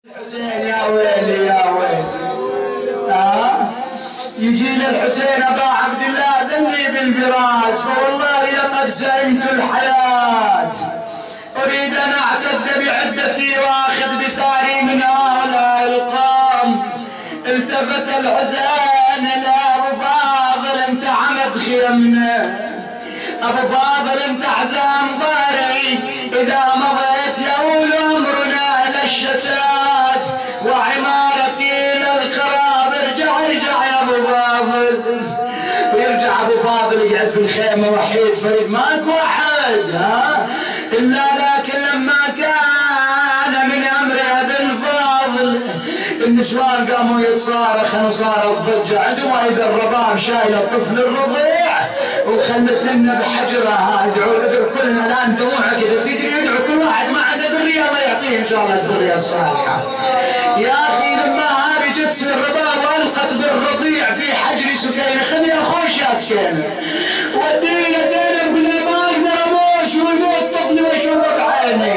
الحسين يا ويلي يا ويلي. يجينا الحسين ابا عبد الله ذلي بالفراش، فوالله لقد سئمت الحياه، اريد ان اعتد بعدتي واخذ بثاري من هؤلاء القوم. التفت الحسين لابو فاضل، انت عمد خيمنا، ابو فاضل انت عزام ضاري، اذا مضيت يولي امرنا الى الشتات وعمارتي للخراب. ارجع يا ابو فاضل. ويرجع ابو فاضل يقعد في الخيمه وحيد فريد، ماكو احد الا لكن لما كان من امر بالفاضل النسوان قاموا يتصارخن وصارت ضجه عندهم، واذا الرباب شايله الطفل الرضيع وخلت لنا بحجرها. ادعوا كلنا الان دموعه كذا تجري، يدعو كل واحد ما عنده ذريه الله يعطيه ان شاء الله الذريه الصالحه. يا اخي لما هذه جت الرباب والقت بالرضيع في حجر سكينه، خليني اخوش يا سكينه وديني يا زينب، قلنا ما اقدر اموش ويموت طفلي واشوفك عيني.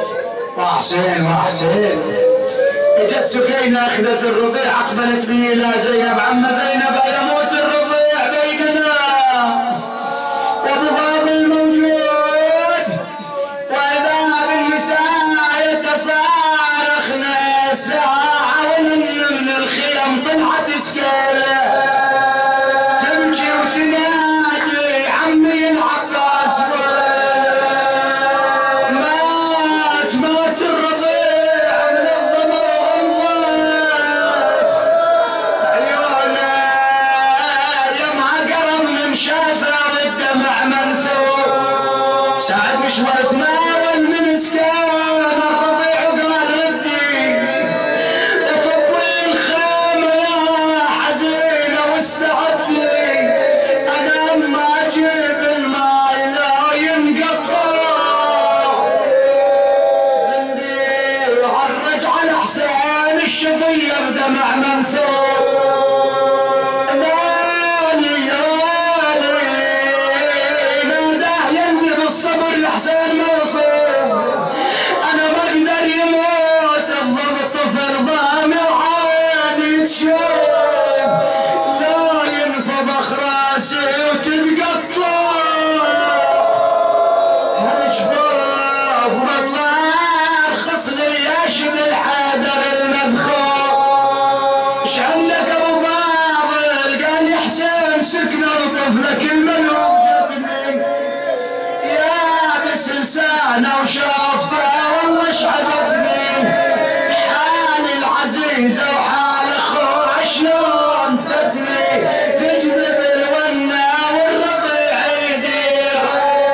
وحسين اجت سكينه اخذت الرضيع، اقبلت به الى زينب، عم زينب يموت الرضيع بيننا وابو فاضل موجود، واذا بالنساء يتصارخن الساعه ولن من الخيم طلعت سكينه تمشي وتنادي عمي العباس مات الرضيع من الضمر وانضت عيونه يمها قرم من شافه والدمع منثور. ساعد مشوار تناول من سكان الرضيع وقال ردي طبي الخيمه يا حزينه واستعدي، انا اما اجيب الماء لا ينقطع. زندي وعرج على حسين الشفيه بدمع منثور، ناداه يني بالصبر لحسين موصوف، انا ما اقدر يموت الضبط طفل ضامر عادي تشوف، لا ينفضخ راسي وتتقطع هالجفاف، والله ارخص لي يا شبل حادر المذخور. ايش عندك ابو فاضل؟ قال لي حسين سكنه وطفلك الملوك جتني يا بس لسانه وشافته والله شعبتني، حال العزيزه وحال اخوه شلون فتني، تجذب الونه والرضيع يدير،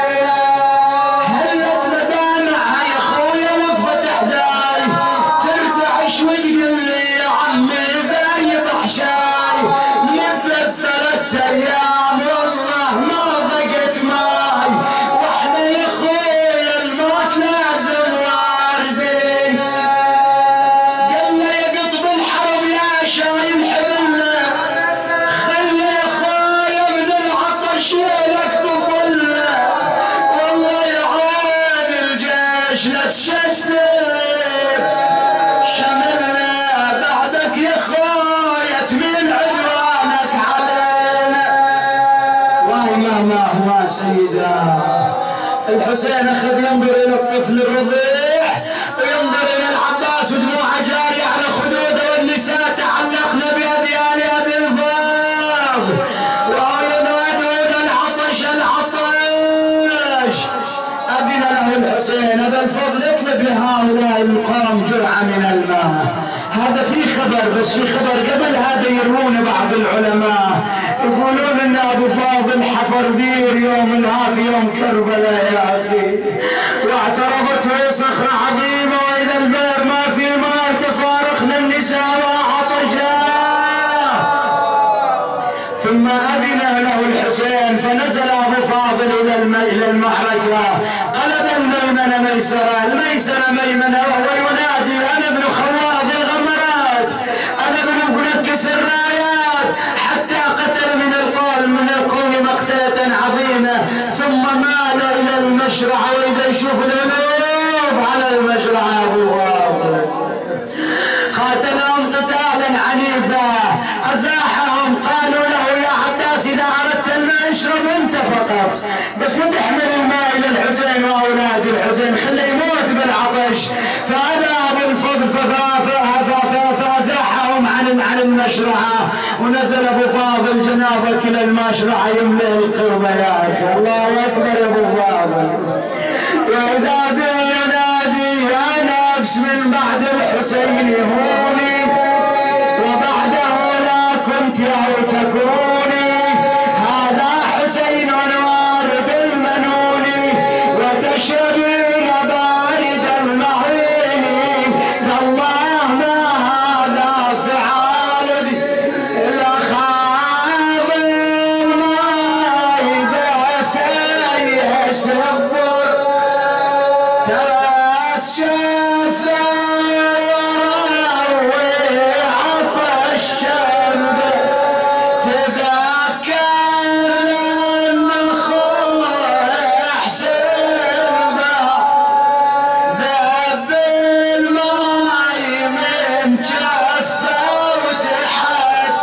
هلت مدامعها يا اخويا وقفت احداي، ترتعش وتقول لي يا عمي ذايب حشاي، لبت 3 ايام والله ما ضقت ماي، واحنا يا اخويا الموت لازم واردين. قال له يا قطب الحرب يا شايل حملنا، خلي يا اخويا من العطش لك طفلنا، والله يا عين الجيش لا تشتت شملنا، بعدك يا اخويا تميل عدوانك علينا. ما هو سيدا الحسين اخذ ينظر الى الطفل الرضيع وينظر الى العباس ودموعه جاريه على خدوده، والنساء تعلقن باذيالها بالفاض وهو ينادون العطش. اذن له الحسين ابا الفضل اطلب لهؤلاء القوم جرعه من الماء. هذا في خبر، بس في خبر قبل هذا يروون بعض العلماء يقولون ان ابو فاضل حفر بير يوم في يوم كربلاء يا اخي، واعترضت هي صخره عظيمه، واذا البئر ما في ماء تصارخن النساء وعطشا. ثم اذن له الحسين فنزل ابو فاضل الى المعركه، قلب الميمنه ميسره، الميسره ميمنه، وهو ينادي انا ابن خواد الغمرات، انا ابن منكس الرايات، حتى قتل من القوم مقتله عظيمه، ثم مال الى المشرع، واذا يشوف الالوف على المشرع ابو فاضل قاتلهم قتالا عنيفا أزاحهم. قالوا له يا عباس إذا أردت الماء اشرب أنت فقط، بس ما تحمل الماء إلى الحسين وأولاد الحسين، خليه يموت بالعطش. فأبى بالفضل فأزاحهم عن المشرعة، ونزل أبو فاضل جنابك إلى المشرعة يملئ القربة. يا أخي الله أكبر يا أبو فاضل. وإذا بي ينادي يا نفس من بعد الحسين هوني، وبعده لا كنت أو تكوني، هذا حسين وارد المنون، وتشربين بارد المعين، تالله ما هذا فعال إلا خاض الماء بأسيه سبر، تراس شفا يروي عطش شمبه، تذكر النخوع حسين ذب الماي من جفه وتحس،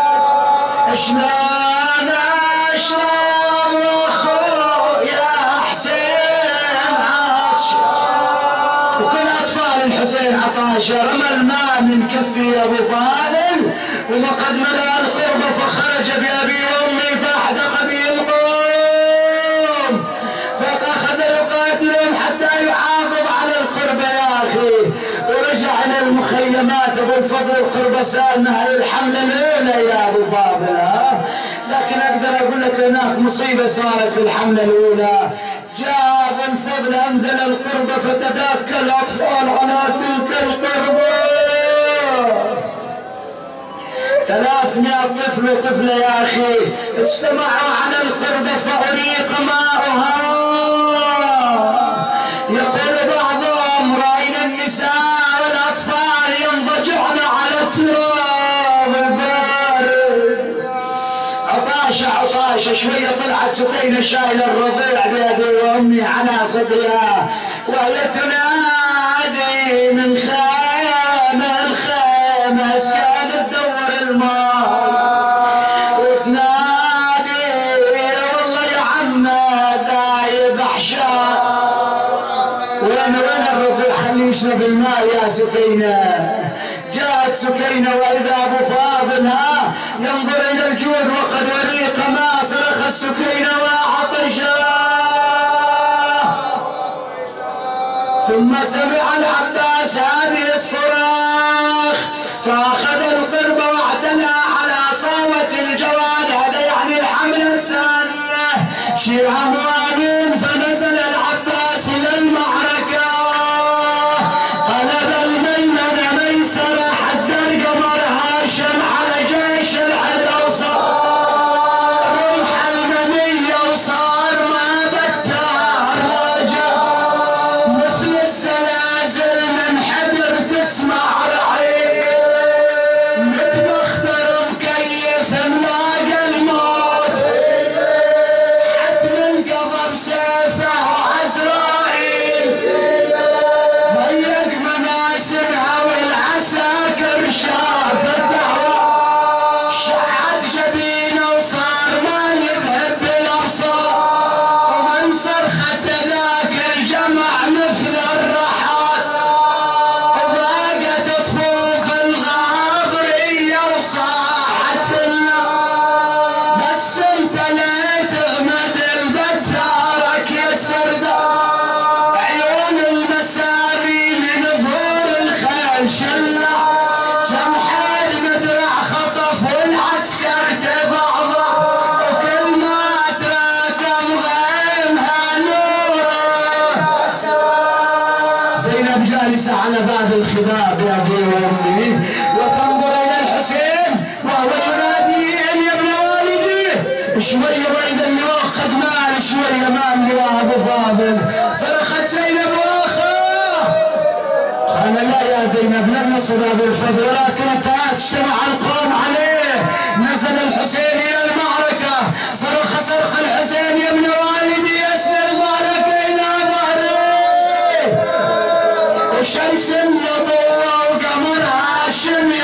شلون اشرب واخويا حسين عطش. وكل اطفال الحسين عطاشة. رمى الماء من كفي ابو فاضل وقد ملأ القربة، فخرج بأبي وأمي فاحدق به القوم، فأخذ يقاتلهم حتى يحافظ على القربة يا أخي. ورجع إلى المخيمات. أبو الفضل القربة سألنا هل الحملة الأولى يا أبو فاضل؟ لكن أقدر أقول لك هناك مصيبة صارت في الحملة الأولى. جاء أبو الفضل أنزل القربة فتداكى الأطفال على تلك القربة، 300 طفل وطفلة يا أخي اجتمعوا على القربة فأريق ماؤها. يقول بعضهم رأينا النساء والأطفال ينضجعن على التراب البارد. عطاشة شوية طلعت سكينة شايلة الرضيع بأبي وأمي على صدرها، وهي تنادي من خيمة الخيمة كانت تدور الماء، وتنادي والله يا عمه ذايب احشاء. وين الرضيع؟ خليه يشرب الماء يا سكينة. جاءت سكينة وإذا أبو فاضل ينظر إلى الجود وقد وريق ما صرخ السكينة وعطشا. ثم سمع العباس هذه الصراخ فأخذ القربة واعتلى على صاوة الجواد، هذا يعني الحملة الثانية. شيع موالين فنزل العباس إلى المعركة، قلب الميمنة ميسرة حتى القمر هاشم على جيش الحدوصة، رمح المنية وصار ما بتار لاجأ، مثل السلاسل من حدر تسمع رعيق، متبختر مكيف ملاقى الموت، حتم القضب سيفه وعزرائيل، ضيق مناسبها والعساكر شافتها، شعت جبينه وصار ما يذهب بالابصار، ومن صرخة ذاك الجمع مثل الرحال، ضاقت طفوف الغاضرية وصاحت لنا، بس امتليت غمد البتارك يا سردار، عيون المسامي من ظهور الخيل شلة، جمحين مدرع خطف والعسكر تضعضع، وكل ما تراكم غيمها نوره. زينب جالسة على باب الخباب يا ابي وامي وتنظر الى الحسين وهو ينادي يا ابن والدي، شوية واذا اللواء قد مال، شوية مال لواء ابو فاضل. صرخت زينب واخاه، قال لا يا زينب لم يصل ابو الفضل ولكن انتهت اجتمع القوم عليه. نزل الحسين الى المعركة، صرخ الحسين يا ابن والدي اسند ظهرك الى ظهري، الشمس النضوة وقمر هاشم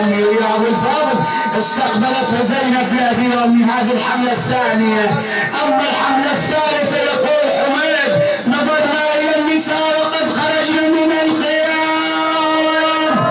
وامي ويا ابو الفضل استقبلته زينب يا ابي وامي. هذه الحمله الثانيه. اما الحمله الثالثه يقول حميد نظرنا الى النساء وقد خرجنا من الخيام.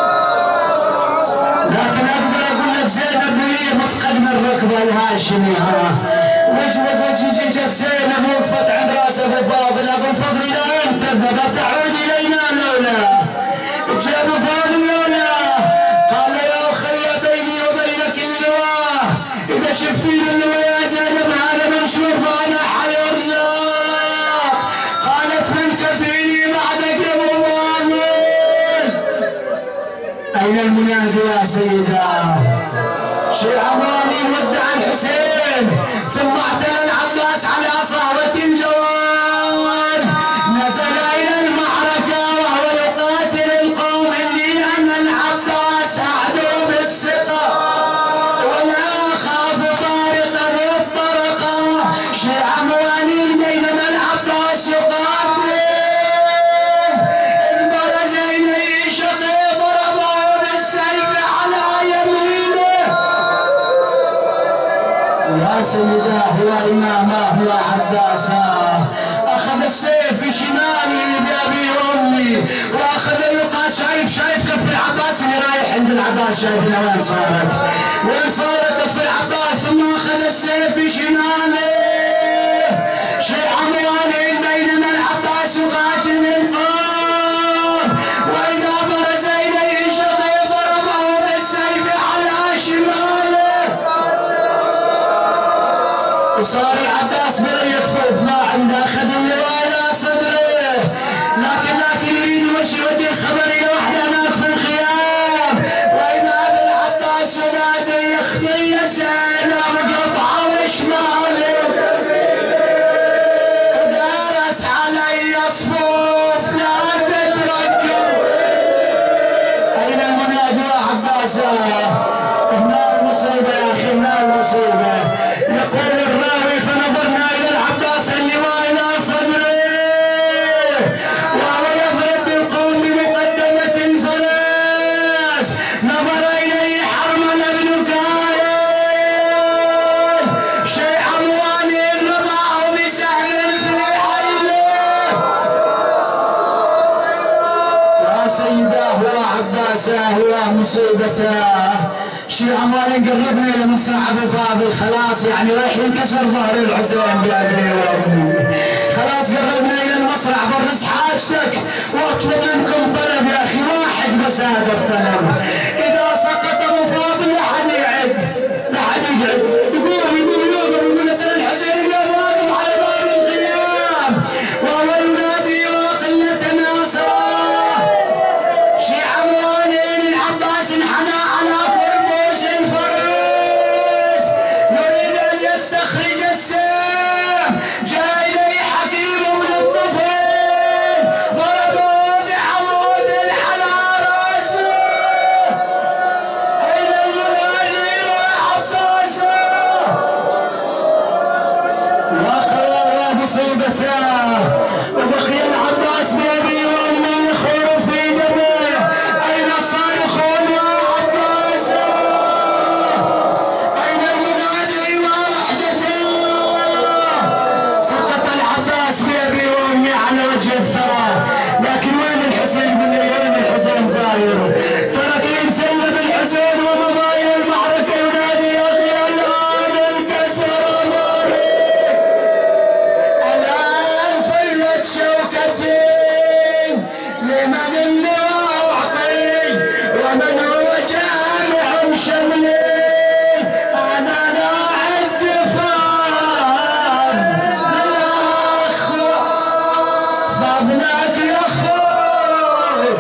لكن اقدر اقول لك زينب وهي متقدمه الركبه الهاشميه. وجهت زينب وقفت عند راس ابو فاضل. ابو الفضل الى ان تذهب تعود الينا لولا جاء ابو فاضل لولا. قال يا اخي بيني وبينك اللواء، اذا شفتين اللواء يا زينب هذا منشور فانا حي ارزاق. قالت من كفيني بعدك يا ابو فاضل. اين المنادي يا سيدة؟ شيخ عمراني ودع الحسين ثم اعتلى العباس على صهوة الجوان. نزل الى المعركة وهو يقاتل القوم اللي ان العباس اعدو بالثقة ولا خاف طارقا الطرقة. شيخ عمراني بينما العباس يقاتل اذ برز اليه شقي ضربه بالسيف على يمينه. يا سيداه يا إماماه يا عباساه، أخذ السيف بشمالي بأبي وأمي وأخذ يقال شايف كف العباس اللي رايح عند العباس. شايفنا وين صارت كف العباس. ثم أخذ السيف بشمالي. شيخ عمراني بينما العباس يقاتل القوم وإذا برز إليه شقي ضربه بالسيف على شماله. وصار العباس بغير يكفف ما عنده. اخذ اللواء الى صدره لكن يريد يودي الخبر الى وحده هناك في الخيام. واذا هذا العباس ينادي يخدي زينب قطعه وشمال ودارت علي صفوف لا تتركب. اين المنادي يا عباسه؟ هنا المصيبه يا اخي هنا المصيبه. يقول الراوي فنظرنا الى العباس اللواء الى صدره وهو يضرب بالقوم بمقدمه الفرس. نظر اليه حرمل بن كايل. شيخ عمراني رماه بسهم في عينه. يا سيداه يا عباساه يا مصيبته. شيخ عمراني قربنا الى مصرع ابو فاضل خلاص يعني رايح ينكسر ظهر الحسين بأبي وأمي. خلاص قربنا الى المصرع. برز حاجتك واطلب منكم طلب يا اخي واحد بس هذا الطلب. اذا سقط ابو فاضل لا حد يقعد يقوم يقول ترى الحسين اليوم واقف على باب الخيام وهو ينادي وقلة ناصره. شيخ عمراني العباس انحنى على كربوش الفرس يريد ان يستخرج السيف. جاء اليه حكيم من الطفل ضربه بعمود على راسه. اين المنادي يا عباسه؟ وقرر مصيبته وبقي العباس بأبي وأمي يخور في دمه. اين الصارخون يا عباسه؟ اين المنادي ووحدته؟ سقط العباس بأبي وأمي على وجه الثرى. لكن وين الحسين؟ قل لي وين الحسين زاير؟ ترك ينسلب الحسين ومضى الى المعركه ينادي يا اخي الان انكسر ظهري الان فلت شوكتي لمن اللواء اعطي ومن هو جامع شملي. انا ناعد فاض فضلك يا اخوي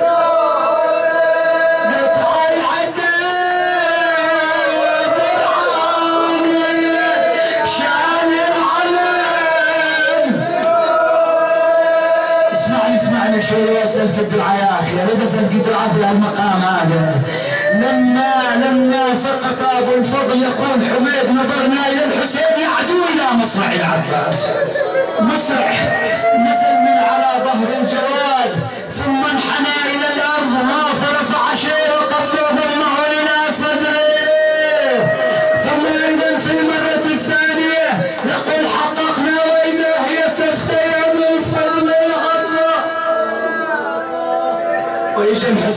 قطع العدل درعاني شان العلم. اسمعني شوي اسالك الدعاء يا اخي. اريد اسالك الدعاء في هالمقام هذا. لما سقط ابو الفضل يقول حميد نظرنا الى الحسين يعدو الى مصرع العباس. مصرع نزل من على ظهر الجواد ثم انحنى الى الارض فرفع شيء وقبله ثم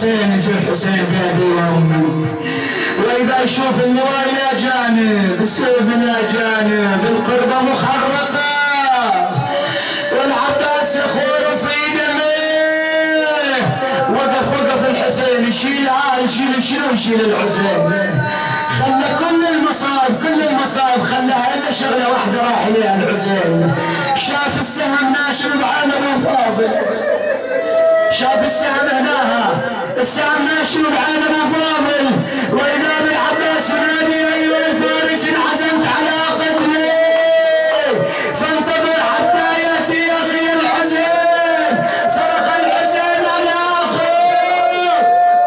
الحسين يجي الحسين بأبي وأمي، وإذا يشوف اللواء إلى جانب السيف إلى جانب القربة مخرقة والعباس يخور في دمه، وقف الحسين يشيل يشيل الحسين، خلى كل المصائب خلاها إلا شغلة واحدة راح إليها الحسين. شاف السهم ناشر بعين أبو فاضل، شاف السهم هناها السهم ناشر بعين أبو فاضل، وإذا بالعباس ينادي أيها الفارس إن عزمت على قتلي فانتظر حتى يأتي أخي الحسين. صرخ الحسين على أخيه.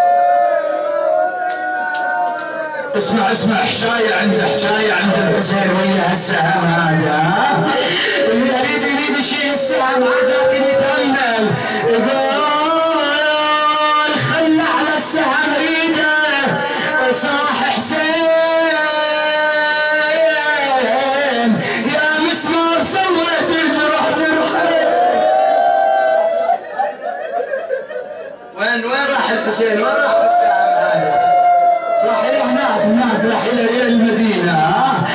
اسمع حشاية عند الحسين ويا السهم هذا، اللي يريد يشيل السهم عادات يتأمل يقول خلى على السهم ايده وصاح حسين يا مسمار سويت الجرح جرحين. وين راح الحسين؟ وين راح بالسهم هذا؟ راح الى هناك راح الى المدينه.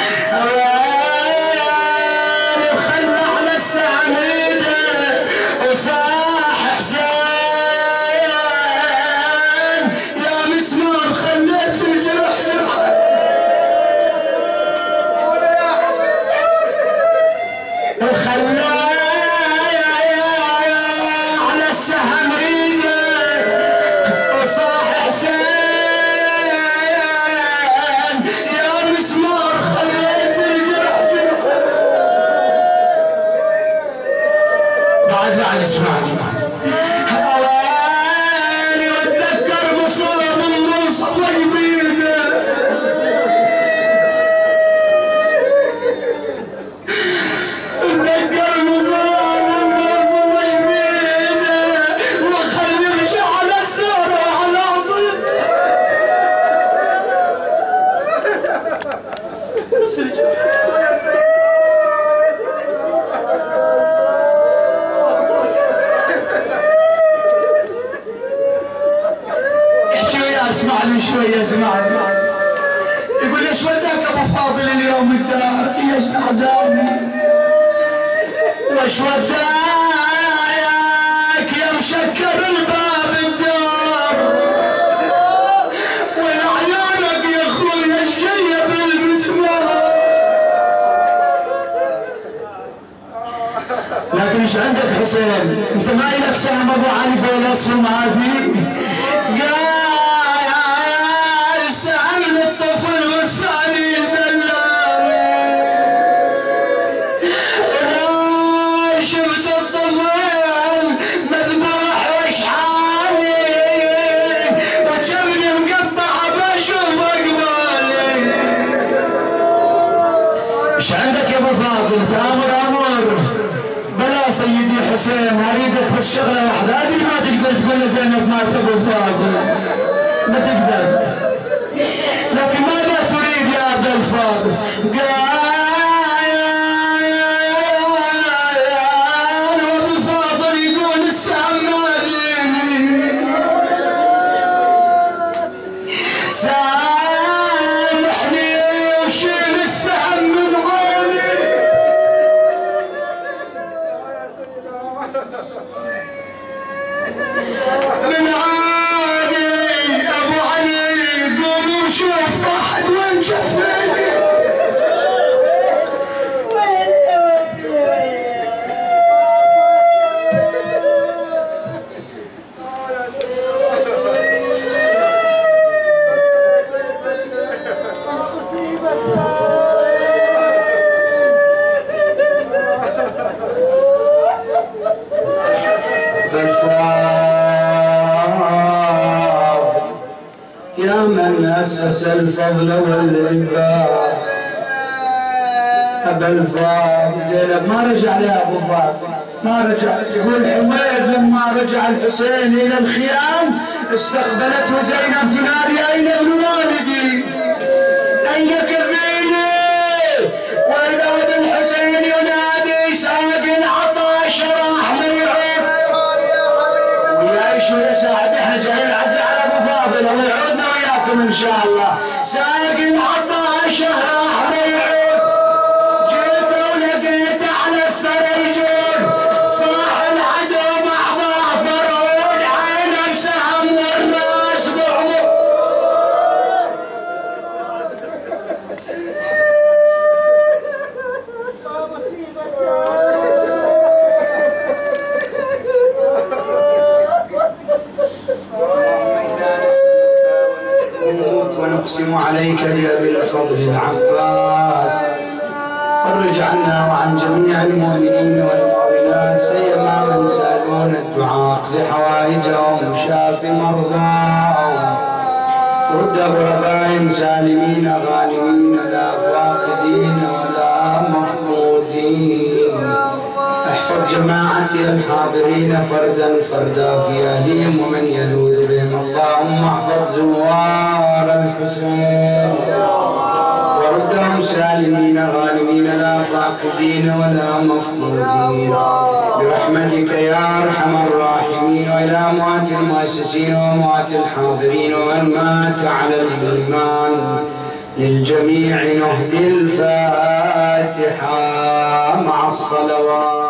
يقول ليش وداك ابو فاضل اليوم الدار؟ ايش احزاني وش وداك يا مشكر الباب الدار؟ وين عيونك يا اخوي ايش جايه بالمسمار؟ لكن ايش عندك حسين؟ انت ما لك سهم ابو حنيفه ولا اسهم هذه؟ حسين اريدك بس شغله واحده، هذه ما تقدر تقول لزينب مات ابو فاضل، ما تقدر، لكن ماذا تريد يا ابا الفاضل؟ قال ابو فاضل يقول السهم ماليني سامحني وشيل السهم من عيني. من عادي ابو علي قوم وشوف طحت وين شفيني. يا من أسس الفضل والإنفاق أبا الفاضل. زينب ما رجع يا أبو فاضل، ما رجع. يقول حميد لما رجع الحسين إلى الخيام استقبلته زينب تنادي أين ابن والدي؟ أين كفيلي؟ وإذا بالحسين ينادي ساق العطاش راح ميعود ويعيش ويساعد. احنا جايين عزة على شاء الله. سايق العطاش راح ليعود، جيت ولقيت على الثرى يجود، صاح العدو مع ظافر عود، عينه بسهم والراس بعمر. ونقسم عليك بأبي الفضل العباس، فرج عنا وعن جميع المؤمنين والمؤمنات، سيما من سألون الدعاء بحوائجهم وشاف مرضاهم، رد غربائهم سالمين غانمين لا فاقدين ولا مفقودين. احفظ جماعتي الحاضرين فردا فردا في اهلهم ومن يلوذ بهم، اللهم احفظ زوار الحسين وردهم سالمين غانمين لا فاقدين ولا مفقودين برحمتك يا ارحم الراحمين. والى اموات المؤسسين واموات الحاضرين ومن مات على الايمان للجميع نهدي الفاتحه مع الصلوات.